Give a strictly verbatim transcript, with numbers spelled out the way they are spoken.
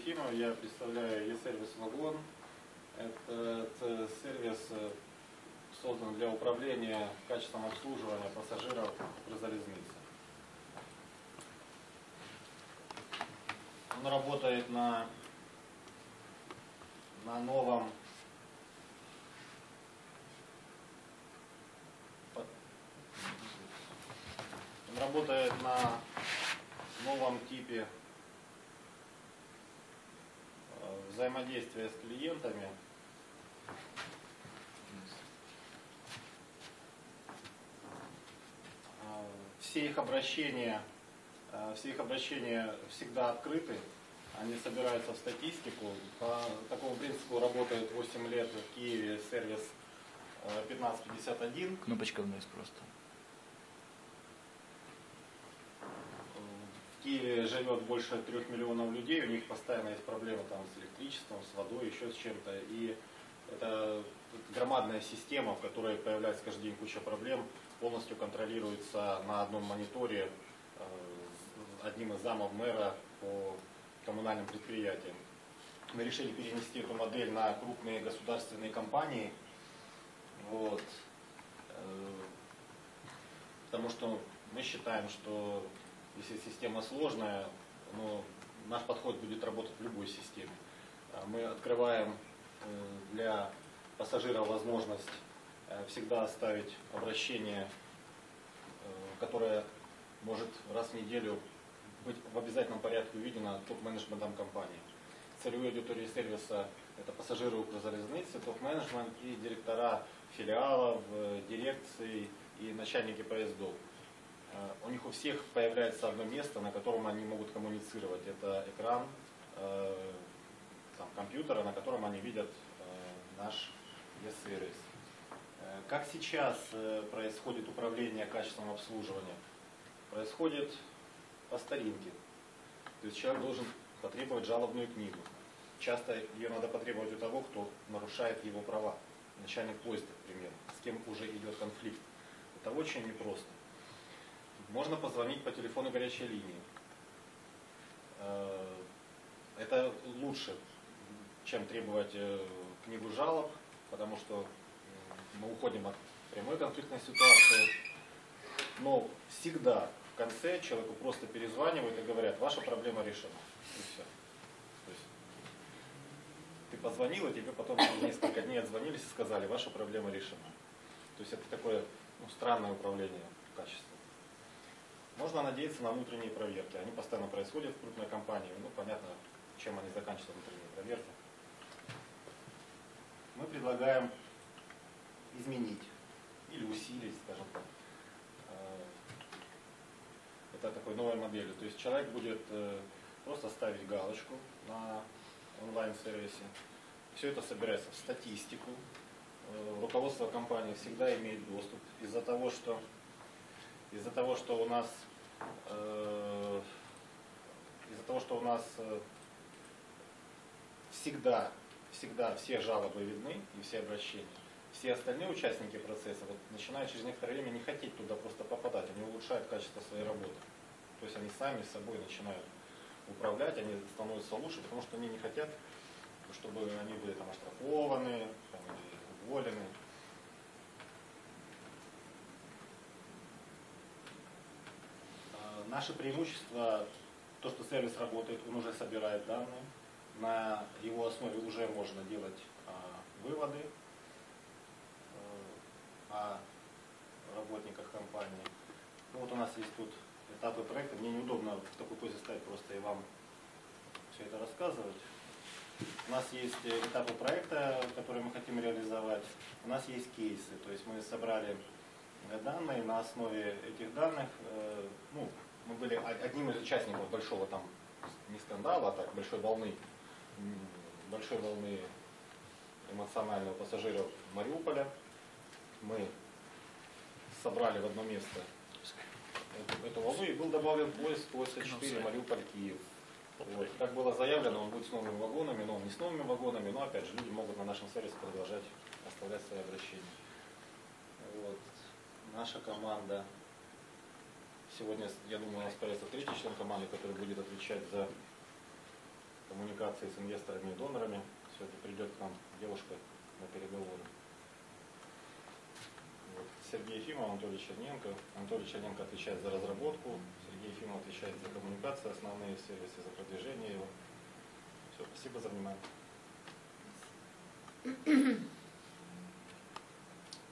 Ефимов, я представляю E-сервис Вагон. Этот сервис создан для управления качеством обслуживания пассажиров Укрзалезницы. Он работает на, на новом он работает на новом типе взаимодействия с клиентами. Все их обращения, все их обращения всегда открыты, они собираются в статистику. По такому принципу работает восемь лет в Киеве сервис пятнадцать пятьдесят один. Кнопочка вниз просто. В Киеве живет больше трех миллионов людей, у них постоянно есть проблемы там с электричеством, с водой, еще с чем-то. И это громадная система, в которой появляется каждый день куча проблем, полностью контролируется на одном мониторе одним из замов мэра по коммунальным предприятиям. Мы решили перенести эту модель на крупные государственные компании, вот, потому что мы считаем, что если система сложная, но наш подход будет работать в любой системе. Мы открываем для пассажиров возможность всегда оставить обращение, которое может раз в неделю быть в обязательном порядке увидено топ-менеджментом компании. Целевой аудиторией сервиса – это пассажиры Укрзалезницы, топ-менеджмент и директора филиалов, дирекций и начальники поездов. У них у всех появляется одно место, на котором они могут коммуницировать. Это экран э, там, компьютера, на котором они видят э, наш E-сервис. Э, как сейчас э, происходит управление качеством обслуживания? Происходит по старинке. То есть человек должен потребовать жалобную книгу. Часто ее надо потребовать у того, кто нарушает его права. Начальник поезда, к примеру, с кем уже идет конфликт. Это очень непросто. Можно позвонить по телефону горячей линии. Это лучше, чем требовать книгу жалоб, потому что мы уходим от прямой конфликтной ситуации. Но всегда в конце человеку просто перезванивают и говорят: ваша проблема решена. И все. То есть ты позвонил, и тебе потом через несколько дней отзвонились и сказали: ваша проблема решена. То есть это такое ну, странное управление качеством. Можно надеяться на внутренние проверки. Они постоянно происходят в крупной компании. Ну, понятно, чем они заканчиваются, внутренние проверки. Мы предлагаем изменить или усилить, скажем так, это такой новой моделью. То есть человек будет просто ставить галочку на онлайн-сервисе. Все это собирается в статистику. Руководство компании всегда имеет доступ. Из-за того, что Из-за того, что у нас, э, из-за того, что у нас э, всегда, всегда все жалобы видны и все обращения, все остальные участники процесса вот, начинают через некоторое время не хотеть туда просто попадать, они улучшают качество своей работы. То есть они сами с собой начинают управлять, они становятся лучше, потому что они не хотят, чтобы они были там оштрафованы, там, или уволены. Наше преимущество, то, что сервис работает, он уже собирает данные, на его основе уже можно делать а, выводы а, о работниках компании. Ну, вот у нас есть тут этапы проекта, мне неудобно в такой позе ставить просто и вам все это рассказывать. У нас есть этапы проекта, которые мы хотим реализовать, у нас есть кейсы, то есть мы собрали данные, на основе этих данных, э, ну, мы были одним из участников большого там, не скандала, а так, большой волны, большой волны эмоционального пассажиров Мариуполя. Мы собрали в одно место эту, эту волну, и был добавлен поезд сто четыре Мариуполь-Киев. Вот. Как было заявлено, он будет с новыми вагонами, но он не с новыми вагонами, но опять же люди могут на нашем сервисе продолжать оставлять свои обращения. Вот. Наша команда, сегодня, я думаю, у нас появится третий член команды, который будет отвечать за коммуникации с инвесторами и донорами. Сегодня придет к нам девушка на переговоры. Вот. Сергей Ефимов, Анатолий Черненко. Анатолий Черненко отвечает за разработку, Сергей Ефимов отвечает за коммуникацию, основные сервисы, за продвижение его. Все, спасибо за внимание.